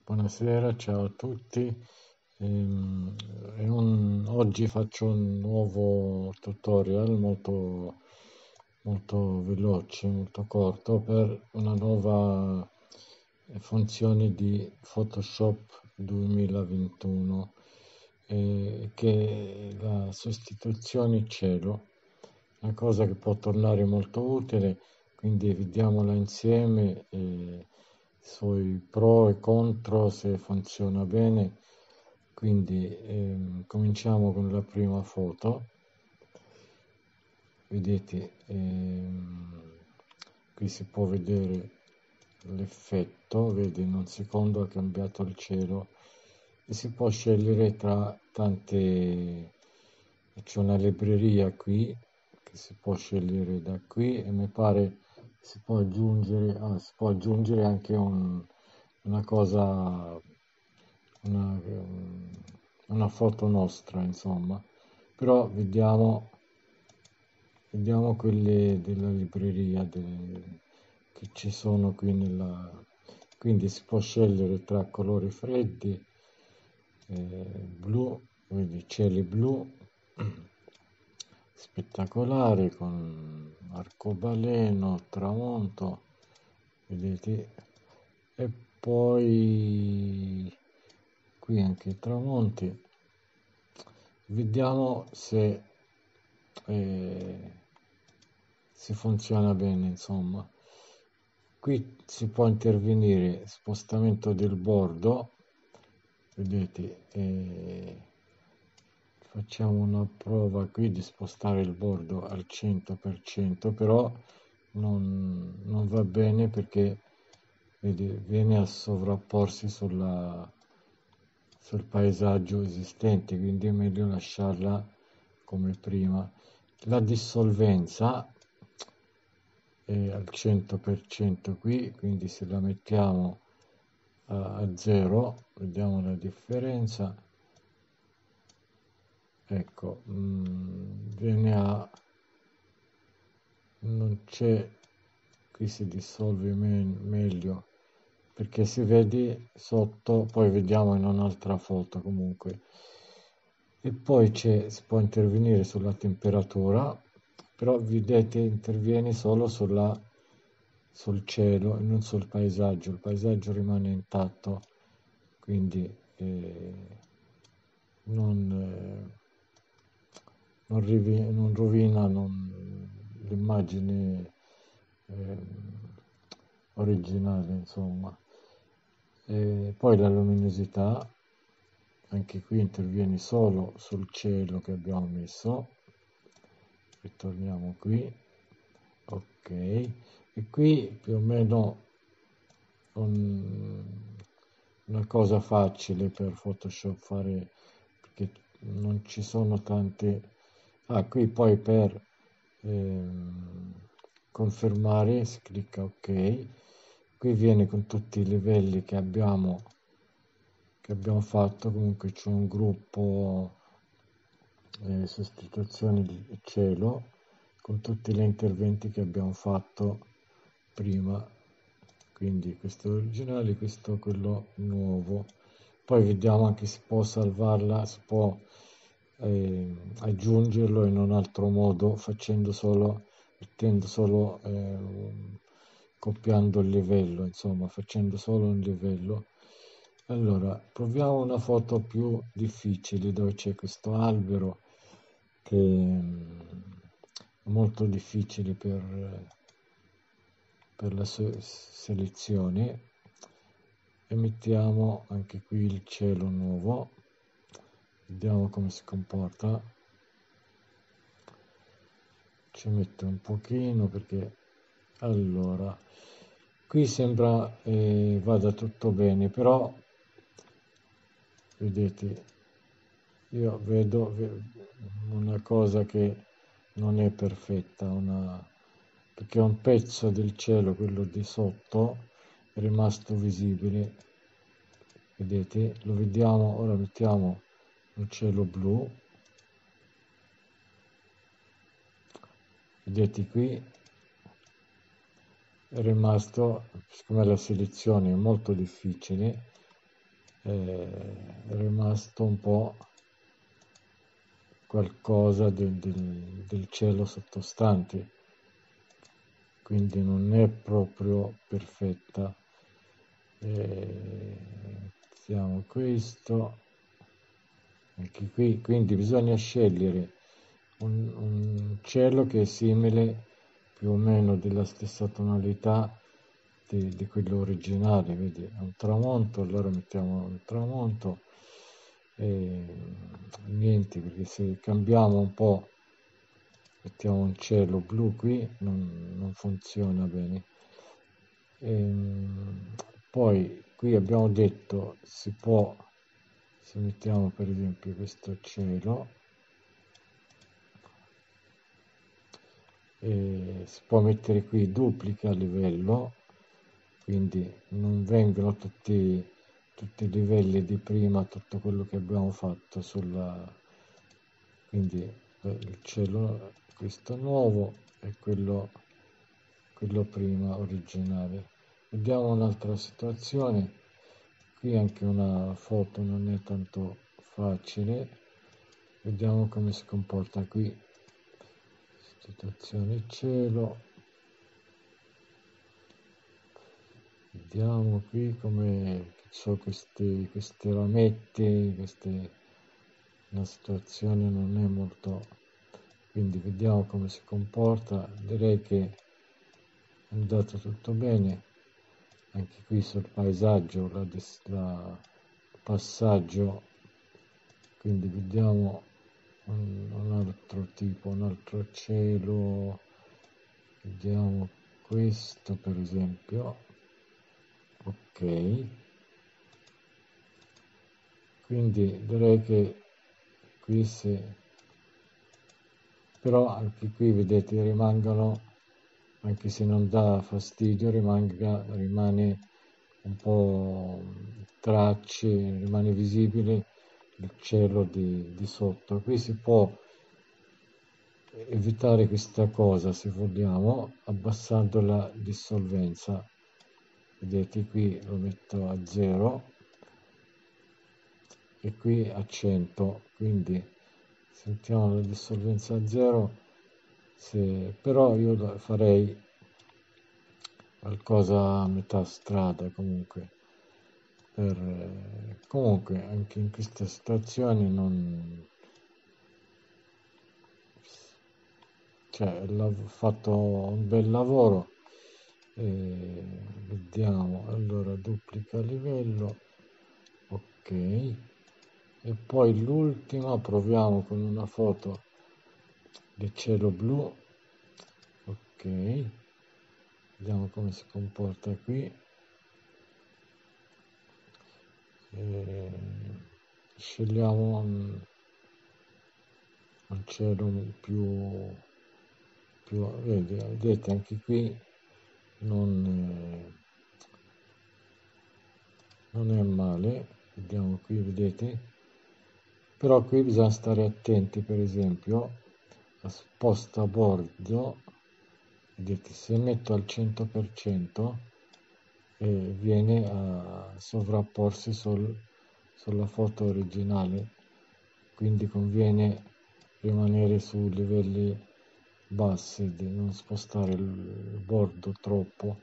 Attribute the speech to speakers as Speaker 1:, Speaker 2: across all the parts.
Speaker 1: Buonasera, ciao a tutti. Oggi faccio un nuovo tutorial molto veloce, molto corto per una nuova funzione di Photoshop 2021 che è la sostituzione cielo, una cosa che può tornare molto utile, quindi vediamola insieme. Sui pro e contro se funziona bene. Quindi cominciamo con la prima foto. Vedete, qui si può vedere l'effetto, vedi, in un secondo ha cambiato il cielo e si può scegliere tra tante. C'è una libreria qui che si può scegliere da qui e mi pare si può aggiungere anche una cosa, una foto nostra, insomma. Però vediamo quelle della libreria che ci sono qui quindi si può scegliere tra colori freddi, blu, vedi, cieli blu, spettacolare con arcobaleno, tramonto, vedete, e poi qui anche i tramonti. Vediamo eh, se funziona bene, insomma. Qui si può intervenire spostamento del bordo, vedete, facciamo una prova qui di spostare il bordo al 100%, però non va bene perché vedi, viene a sovrapporsi sul paesaggio esistente, quindi è meglio lasciarla come prima. La dissolvenza è al 100% qui, quindi se la mettiamo a 0, vediamo la differenza. Ecco, viene a non c'è, qui si dissolve meglio perché si vede sotto, poi vediamo in un'altra foto comunque. E poi si può intervenire sulla temperatura, però vedete interviene solo sul cielo e non sul paesaggio. Il paesaggio rimane intatto, quindi non, non rovina l'immagine originale, insomma. E poi la luminosità, anche qui interviene solo sul cielo che abbiamo messo. Ritorniamo qui, ok. E qui più o meno un- una cosa facile per Photoshop fare, perché non ci sono tante. Ah, qui poi per ehm, confermare si clicca ok. Qui viene con tutti i livelli che abbiamo fatto. Comunque c'è un gruppo sostituzioni di cielo con tutti gli interventi che abbiamo fatto prima, quindi questo è originale, questo è quello nuovo. Poi vediamo anche se si può salvarla, si può aggiungerlo in un altro modo, mettendo solo, copiando il livello, insomma, facendo solo un livello. Allora, proviamo una foto più difficile dove c'è questo albero che è molto difficile per la selezione, e mettiamo anche qui il cielo nuovo, vediamo come si comporta. Ci mette un pochino perché allora qui sembra vada tutto bene, però vedete, io una cosa che non è perfetta, perché un pezzo del cielo, quello di sotto, è rimasto visibile. Vedete, lo vediamo, ora mettiamo un cielo blu, vedete qui è rimasto, siccome la selezione è molto difficile, è rimasto un po' qualcosa del cielo sottostante, quindi non è proprio perfetta. Mettiamo questo, anche qui, quindi bisogna scegliere un cielo che è simile più o meno della stessa tonalità di quello originale, vedi, è un tramonto, allora mettiamo un tramonto e niente, perché se cambiamo un po', mettiamo un cielo blu qui, non funziona bene. Poi qui abbiamo detto si può, se mettiamo per esempio questo cielo, si può mettere qui duplica livello, quindi non vengono tutti i livelli di prima, tutto quello che abbiamo fatto quindi il cielo, questo nuovo e quello prima originale. Vediamo un'altra situazione, qui anche una foto non è tanto facile, vediamo come si comporta qui, situazione cielo, vediamo qui come so questi rametti, una situazione non è molto, quindi vediamo come si comporta, direi che è andato tutto bene, anche qui sul paesaggio, il passaggio, quindi vediamo un altro tipo, un altro cielo, vediamo questo per esempio, ok, quindi direi che qui però anche qui vedete rimangono, anche se non dà fastidio, rimane un po' tracce, rimane visibile il cielo di sotto. Qui si può evitare questa cosa, se vogliamo, abbassando la dissolvenza. Vedete qui lo metto a 0 e qui a 100, quindi sentiamo la dissolvenza a 0, però io farei qualcosa a metà strada comunque. Comunque anche in queste situazioni non, cioè, ho fatto un bel lavoro. Vediamo, allora duplica livello, ok, e poi l'ultima proviamo con una foto di cielo blu, ok, vediamo come si comporta qui. Scegliamo un cielo vedete anche qui non, non è male, vediamo qui, vedete, però qui bisogna stare attenti, per esempio a sposta bordo, vedete, se metto al 100% viene a sovrapporsi sulla foto originale, quindi conviene rimanere su livelli bassi, di non spostare il bordo troppo.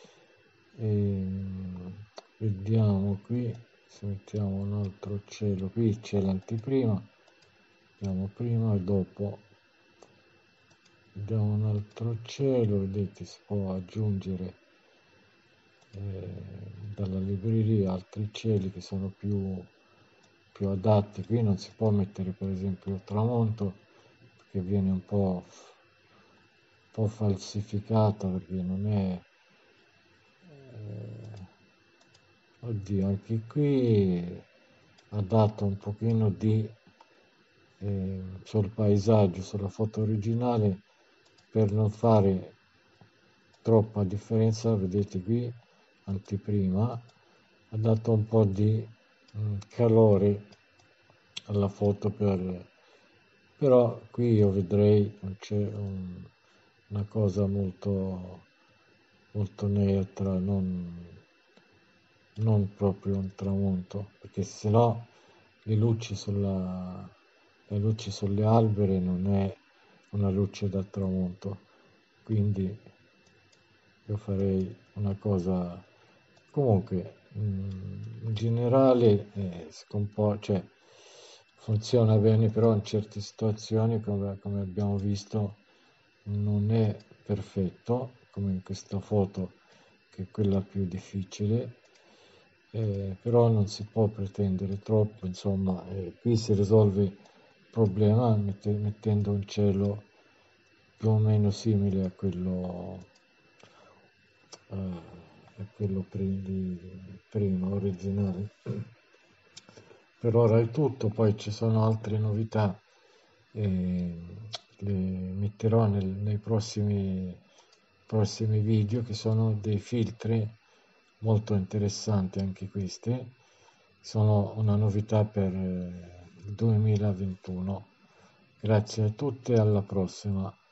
Speaker 1: Vediamo qui, se mettiamo un altro cielo, qui c'è l'anteprima, vediamo prima e dopo, vediamo un altro cielo, vedete si può aggiungere dalla libreria altri cieli che sono più adatti. Qui non si può mettere per esempio tramonto perché viene un po' falsificata, perché non è oddio, anche qui ha dato un pochino sul paesaggio, sulla foto originale, per non fare troppa differenza, vedete qui, anteprima, ha dato un po' di calore alla foto, però qui io vedrei c'è una cosa molto neutra, non proprio un tramonto, perché se no le luci le luci sulle alberi non è una luce da tramonto, quindi io farei una cosa comunque in generale cioè, funziona bene, però in certe situazioni, come abbiamo visto, non è perfetto, come in questa foto, che è quella più difficile, però non si può pretendere troppo, insomma, qui si risolve il problema mettendo un cielo più o meno simile a quello prima, originale. Per ora è tutto, poi ci sono altre novità, eh, le metterò nei prossimi video, che sono dei filtri molto interessanti anche questi, sono una novità per il 2021. Grazie a tutti e alla prossima.